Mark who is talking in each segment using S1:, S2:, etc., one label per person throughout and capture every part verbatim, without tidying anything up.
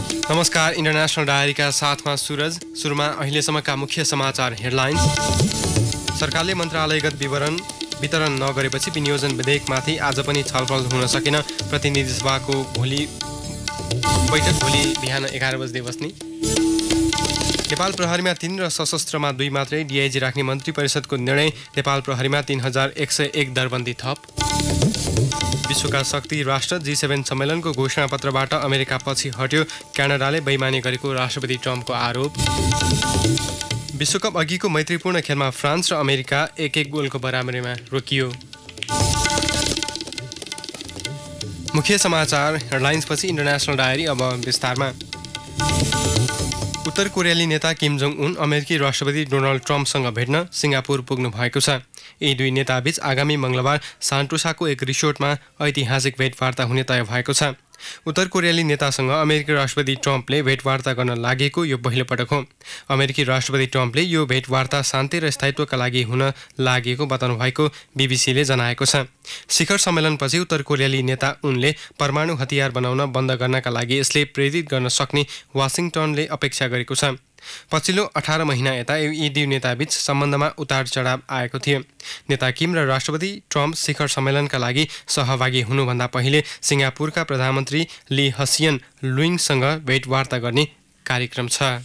S1: नमस्कार, इन्टरनेशनल डायरीका साथमा सुरज। सुरुमा अहिलेसम्मका मुख्य समाचार हेडलाइन्स। सरकारले मन्त्रालयगत विवरण वितरण नगरेपछि विनियोजन विधेयकमाथि आज पनि छलफल हुन सकेन। प्रतिनिधि सभाको भोलि बैठक भोलि बिहान एघार बजे बस्ने। नेपाल प्रहरीमा तीन र सशस्त्रमा दुई मात्रै डिआइजी राख्ने मन्त्री परिषदको निर्णय। नेपाल प्रहरीमा तीन हजार एक सय एक दरबन्दी थप। विश्वका शक्ति राष्ट्र जी सेभेन सम्मेलनको घोषणापत्रबाट अमेरिका पछि हट्यो। क्यानाडाले बेइमानी गरेको राष्ट्रपति ट्रम्पको आरोप। विश्वकप अघिको मैत्रीपूर्ण खेलमा फ्रान्स र अमेरिका एक एक गोलको बराबरीमा रोकियो। मुख्य समाचार हेडलाइन्सपछि इन्टरनेशनल डायरी अब विस्तारमा। उत्तर कोरियाली नेता किम जोङ उन अमेरिकी राष्ट्रपति डोनाल्ड ट्रम्पसँग भेट्न सिङ्गापुर पुग्नु भएको छ। यी दुई नेताबीच आगामी मङ्गलबार सान्टोसाको एक रिसोर्टमा ऐतिहासिक भेटवार्ता हुने तय भएको छ। उत्तर कोरियाली नेतासँग अमेरिकी राष्ट्रपति ट्रम्पले भेटवार्ता गर्न लागेको यो पहिलो पटक हो। अमेरिकी राष्ट्रपति ट्रम्पले यो भेटवार्ता शान्ति र स्थायित्वका लागि हुन लागेको बताउनु भएको बीबीसीले जनाएको छ। शिखर सम्मेलनपछि उत्तर कोरियाली नेता उनले परमाणु हतियार बनाउन बन्द गर्नका लागि यसले प्रेरित गर्न सक्ने वाशिङटनले अपेक्षा गरेको छ। पछिल्लो अठार महिना यता यी दुई नेताबीच सम्बन्धमा उतार चढाव आएको थियो। नेता किम र राष्ट्रपति ट्रम्प शिखर सम्मेलनका लागि सहभागी हुनुभन्दा पहिले सिङ्गापुरका प्रधानमन्त्री ली हसियन लुइङसँग भेटवार्ता गर्ने कार्यक्रम छ।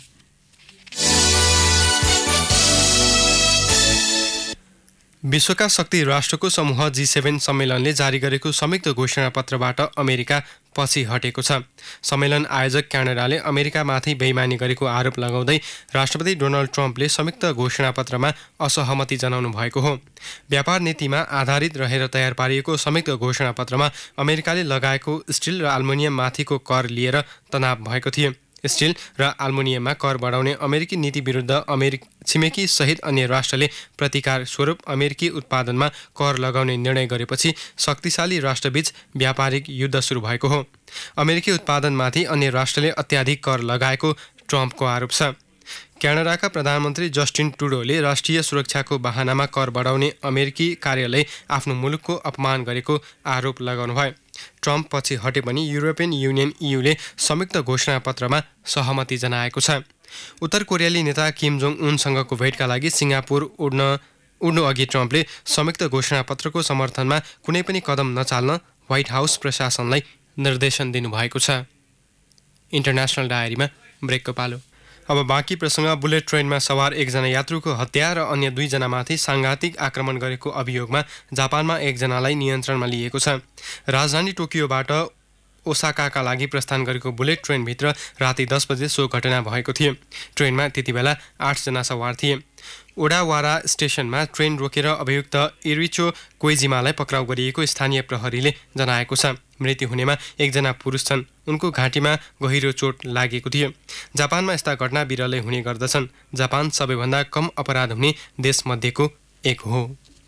S1: विश्वका शक्ति राष्ट्रको समूह जी सेभेन सम्मेलनले जारी गरेको संयुक्त घोषणापत्रबाट अमेरिका पछि हटेको छ। सम्मेलन आयोजक क्यानाडाले अमेरिकामाथि बेइमानी गरेको आरोप लगाउँदै राष्ट्रपति डोनाल्ड ट्रम्पले संयुक्त घोषणापत्रमा असहमति जनाउनु भएको हो। व्यापार नीतिमा आधारित रहेर तयार पारिएको संयुक्त घोषणापत्रमा अमेरिकाले लगाएको स्टिल र एल्युमिनियममाथिको कर लिएर तनाव भएको थियो। स्टिल र एल्युमिनियममा कर बढाउने अमेरिकी नीति विरुद्ध अमेरिकी छिमेकी सहित अन्य राष्ट्रले प्रतिकार स्वरूप अमेरिकी उत्पादनमा कर लगाउने निर्णय गरेपछि शक्तिशाली राष्ट्रबीच व्यापारिक युद्ध सुरु भएको हो। अमेरिकी उत्पादनमाथि अन्य राष्ट्रले अत्याधिक कर लगाएको ट्रम्पको आरोप छ। क्यानाडाका प्रधानमन्त्री जस्टिन ट्रुडोले राष्ट्रिय सुरक्षाको बहानामा कर बढाउने अमेरिकी कार्यले आफ्नो मुलुकको अपमान गरेको आरोप लगाउनुभयो। ट्रम्प पछि हटे पनि युरोपियन युनियन ईयूले संयुक्त घोषणापत्रमा सहमति जनाएको छ। उत्तर कोरियाली नेता किम जोङ उनसँगको भेटका लागि सिङ्गापुर उड्न उड्नु अघि ट्रम्पले संयुक्त घोषणापत्रको समर्थनमा कुनै पनि कदम नचाल्न व्हाइट हाउस प्रशासनलाई निर्देशन दिनुभएको छ। इन्टरनेशनल डायरीमा ब्रेकको पालो। अब बाँकी प्रसङ्ग। बुलेट ट्रेनमा सवार एकजना यात्रुको हत्या र अन्य दुईजनामाथि साङ्घातिक आक्रमण गरेको अभियोगमा जापानमा एकजनालाई नियन्त्रणमा लिएको छ। राजधानी टोकियोबाट ओसाकाका लागि प्रस्थान गरेको बुलेट ट्रेनभित्र राति दस बजे सो घटना भएको थियो। ट्रेनमा त्यति बेला आठजना सवार थिए। ओडावारा स्टेसनमा ट्रेन रोकेर अभियुक्त इरिचो कोइजिमालाई पक्राउ गरिएको स्थानीय प्रहरीले जनाएको छ। मृत्यु हुनेमा एकजना पुरुष छन्। उनको घाँटीमा गहिरो चोट लागेको थियो। जापानमा यस्ता घटना बिरलै हुने गर्दछन्। जापान सबैभन्दा कम अपराध हुने देशमध्येको एक हो।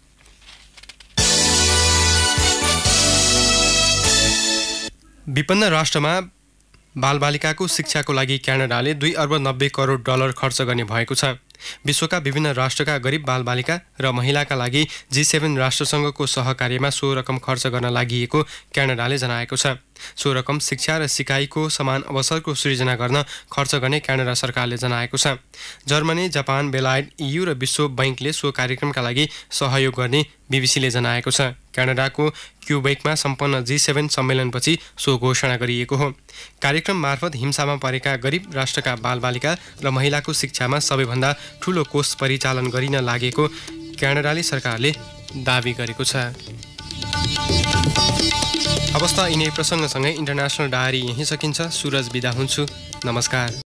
S1: विपन्न राष्ट्रमा बालबालिकाको शिक्षाको लागि क्यानाडाले दुई अर्ब नब्बे करोड डलर खर्च गर्ने भएको छ। विश्वका विभिन्न राष्ट्रका गरिब बालबालिका र महिलाका लागि जी सेभेन राष्ट्रसङ्घको सहकार्यमा सो रकम खर्च गर्न लागि क्यानाडाले जनाएको छ। सो रकम शिक्षा र सिकाइको समान अवसरको सृजना गर्न खर्च गर्ने क्यानाडा सरकारले जनाएको छ। जर्मनी, जापान, बेलायत, ईयू र विश्व बैंकले सो कार्यक्रमका लागि सहयोग गर्ने बीबीसीले जनाएको छ। क्यानाडाको क्युबेकमा सम्पन्न जी सेभेन सम्मेलनपछि सो घोषणा गरिएको हो। कार्यक्रम मार्फत हिंसामा परेका गरिब राष्ट्रका बालबालिका र महिलाको शिक्षामा सबैभन्दा ठूलो कोष परिचालन गरिन लागेको क्यानाडाली सरकारले दावी गरेको छ। अवस्था यिनै प्रसङ्गसँगै इन्टरनेशनल डायरी यहीँ सकिन्छ। सुरज बिदा हुन्छु। नमस्कार।